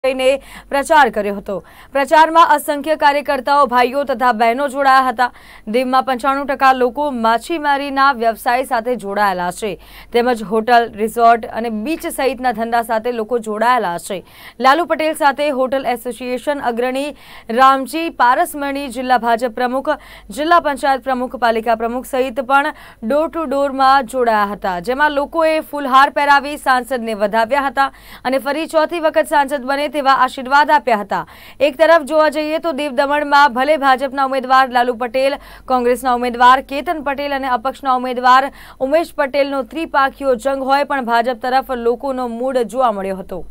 ने प्रचार कर्यो हतो। प्रचारमां असंख्य कार्यकर्ताओं भाईओ तथा बहनों जोड़ाया हता। दीवमां 95% लोको माछीमारीना व्यवसाय साथे जोड़ाયેલા છે તેમજ होटल रिसोर्ट અને बीच सहितना धंधा साथे लोको जोड़ाયેલા છે। लालू पटेल साथे होटल एसोसिएशन अग्रणी रामजी पारसमणी, जिला भाजप प्रमुख, जिला पंचायत प्रमुख, पालिका प्रमुख सहित पण डोर टू डोर में जोड़ाया हता, जेमां लोकोए फूलहार पहेरावी सांसदने વધાવ્યા હતા અને ફરી ચોથી વખત સાંસદ બને તેવા આશીર્વાદ આપ્યા હતા। એક તરફ જોવા જઈએ તો દીવ દમણમાં ભલે ભાજપના ઉમેદવાર લાલુ પટેલ, કોંગ્રેસના ઉમેદવાર કેતન પટેલ અને અપક્ષના ઉમેદવાર ઉમેશ પટેલનો ત્રિપાખીયો જંગ હોય, પણ ભાજપ તરફ લોકોનો મૂડ જોવા મળ્યો હતો।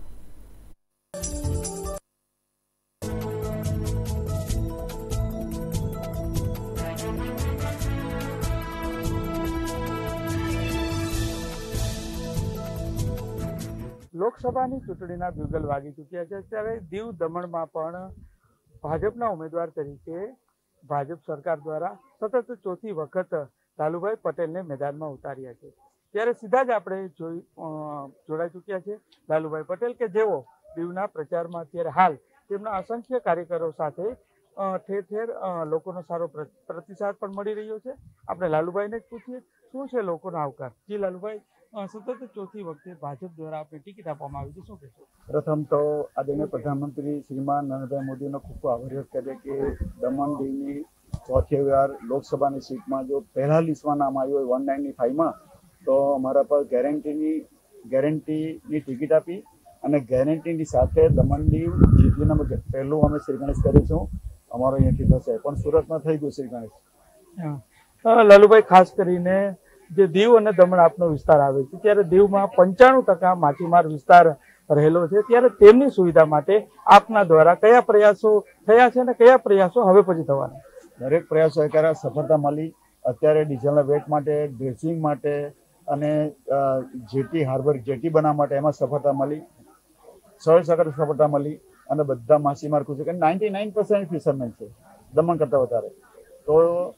લોકસભાની ચૂંટણીના બ્યુગલ વાગી ચૂક્યા છે, ત્યારે દીવ દમણમાં પણ ભાજપના ઉમેદવાર તરીકે ભાજપ સરકાર દ્વારા સતત ચોથી વખત લાલુભાઈ પટેલને મેદાનમાં ઉતાર્યા છે। ત્યારે સીધા જ આપણે જોડાઈ ચૂક્યા છે લાલુભાઈ પટેલ કે જેઓ દીવના પ્રચારમાં અત્યારે હાલ તેમના અસંખ્ય કાર્યકરો સાથે ઠેર ઠેર લોકોનો સારો પ્રતિસાદ પણ મળી રહ્યો છે। આપણે લાલુભાઈને જ પૂછીએ શું છે લોકોનો આવકાર। જી લાલુભાઈ, સતત ચોથી વખતે ભાજપ દ્વારા આપણે ટિકિટ આપવામાં આવી છે, શું કહેશો? પ્રથમ તો આદરણીય પ્રધાનમંત્રી શ્રીમાન નરેન્દ્રભાઈ મોદીનો ખૂબ ખૂબ આભાર વ્યક્ત કરીએ કે દમણ દીવની ચોથી વાર લોકસભાની સીટમાં જો પહેલા લિસ્ટમાં નામ આવ્યું હોય 195માં, તો અમારા પર ગેરંટીની ટિકિટ આપી અને ગેરંટીની સાથે દમણ દીવ જીતવીને પહેલું અમે શ્રી ગણેશ કરીશું, અમારો અહીંયાથી થશે, પણ સુરતમાં થઈ ગયું શ્રી ગણેશ। લાલુભાઈ, ખાસ કરીને જે દીવ અને દમણ આપનો વિસ્તાર આવે છે, ત્યારે દીવમાં 95% માછીમાર વિસ્તાર રહેલો છે, ત્યારે તેમની સુવિધા માટે આપના દ્વારા કયા પ્રયાસો થયા છે અને કયા પ્રયાસો હવે પછી થવાના? દરેક પ્રયાસો કર્યા, સફળતા મળી। અત્યારે ડીઝલના વેટ માટે, ડ્રેસિંગ માટે અને જેટી હાર્બર જેટી બનાવવા માટે એમાં સફળતા મળી, 100% સફળતા મળી અને બધા માછીમાર ખુશ છે કે 99% ફિશરમેન છે દમણ કરતાં વધારે। તો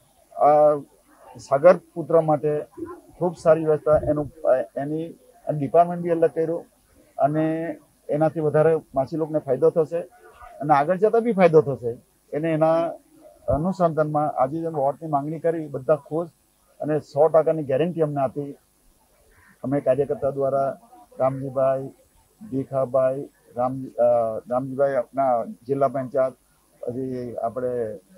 સાગર પુત્ર માટે ખૂબ સારી વ્યવસ્થા, એની ડિપાર્ટમેન્ટ બી અલગ કર્યું અને એનાથી વધારે માછી લોકોને ફાયદો થશે અને આગળ જતાં બી ફાયદો થશે। એને એના અનુસંધાનમાં આજે જેમ વોટની માંગણી કરી, બધા ખુશ અને 100%ની ગેરંટી અમને આપી। અમે કાર્યકર્તા દ્વારા રામજીભાઈ, ભીખાભાઈ, રામજીભાઈ આપણા જિલ્લા પંચાયત, હજી આપણે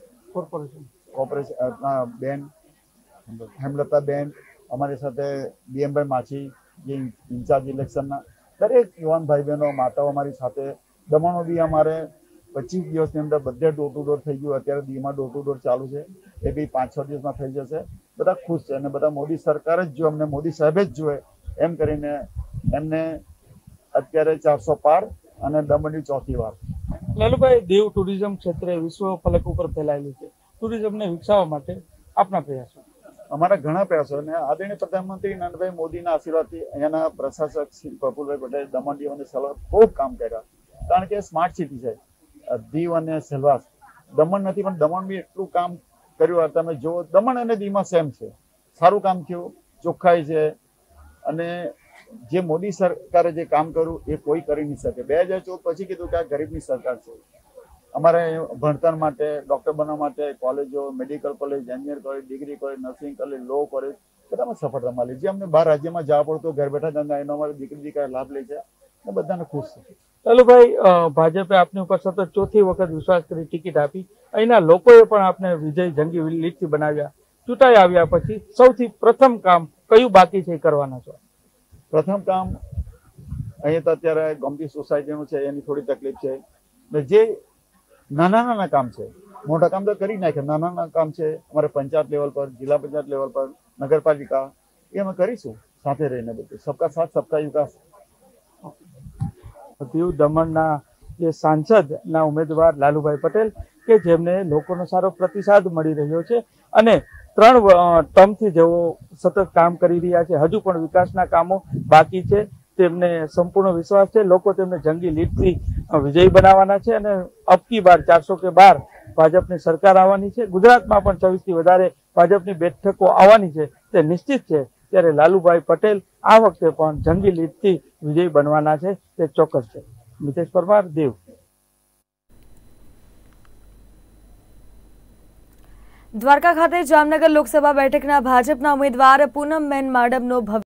કોર્પોરેશન બેન હેમલતાબેન, અમારી સાથે બીએમભાઈ માછી જે ઇન્ચાર્જ ઇલેક્શનના, દરેક યુવાન ભાઈ બહેનો, માતાઓ અમારી સાથે। દમણમાં બી અમારે 25 દિવસની અંદર બધે ડોર ટુ ડોર થઈ ગયું। અત્યારે દીવમાં ડોર ટુ ડોર ચાલુ છે, એ બી 5-6 દિવસમાં થઈ જશે। બધા ખુશ છે અને બધા મોદી સરકાર જ જો અમને મોદી સાહેબ જ જોઈએ એમ કરીને એમને અત્યારે 400 પાર અને દમણની ચોથી વાર। લાલુભાઈ, દીવ ટુરિઝમ ક્ષેત્રે વિશ્વ ફલક ઉપર ફેલાયેલું છે, ટુરિઝમને વિકસાવવા માટે આપના પ્રયાસો? અમારા ઘણા પ્રયાસો અને આદરણીય પ્રધાનમંત્રી નરેન્દ્રભાઈ મોદીના આશીર્વાદથી અહીંયાના પ્રશાસક શ્રી પ્રફુલભાઈ પટેલ દમણ દીવ અને સેલવાસ ખૂબ કામ કર્યા, કારણ કે સ્માર્ટ સિટી છે દીવ અને સેલવાસ। દમણ નથી પણ દમણ બી એટલું કામ કર્યું। તમે જુઓ, દમણ અને દીવમાં સેમ છે, સારું કામ થયું, ચોખ્ખાઈ છે અને જે મોદી સરકારે જે કામ કર્યું એ કોઈ કરી નહીં શકે। 2014 પછી કીધું કે આ ગરીબની સરકાર છે। અમારે ભણતર માટે, ડૉક્ટર બનવા માટે કોલેજો, medical college, engineer college, degree college, nursing college, law college બધામાં સફળતા મળી। જે અમને બહાર રાજ્યમાં જવા પડતું ઘર બેઠા ધંધા, એનો અમારી દીકરા લાભ લે છે અને બધાને ખુશ છે। લાલુભાઈ, ભાજપે આપની ઉપર સતત ચોથી વખત વિશ્વાસ કરી ટિકિટ આપી, અહીંના લોકોએ પણ આપને વિજય જંગી લીડથી બનાવ્યા। ચૂંટાઈ આવ્યા પછી સૌથી પ્રથમ કામ કયું બાકી છે કરવાના છો? પ્રથમ કામ અહીંયા તો અત્યારે ગોમતી સોસાયટીનું છે, એની થોડી તકલીફ છે। જે નાના કામ છે, મોટા કામ તો કરી નાખ્યા, નાના કામ છે અમારે પંચાયત લેવલ પર, જિલ્લા પંચાયત લેવલ પર, નગરપાલિકા, એ અમે કરીશું સાથે રહીને બધું। સબકા સાથ સબકા વિકાસ। દીવ દમણના જે સાંસદના ઉમેદવાર લાલુભાઈ પટેલ કે જેમને લોકોનો સારો પ્રતિસાદ મળી રહ્યો છે અને 3 ટર્મથી જેઓ સતત કામ કરી રહ્યા છે, હજુ પણ વિકાસના કામો બાકી છે, તેમને સંપૂર્ણ વિશ્વાસ છે લોકો તેમને જંગી લીડથી વિજયી બનાવવાના છે અને અબકી બાર 400 કે બાર ભાજપની સરકાર આવવાની છે। ગુજરાતમાં પણ 26થી વધારે ભાજપની બેઠકો આવવાની છે તે નિશ્ચિત છે। ત્યારે લાલુભાઈ પટેલ આ વખતે પણ જંગી લીડથી વિજયી બનવાના છે તે ચોક્કસ છે। મિતેશ પરમાર, દીવ। દ્વારકા ખાતે જામનગર લોકસભા બેઠકના ભાજપના ઉમેદવાર પૂનમબેન માડમનો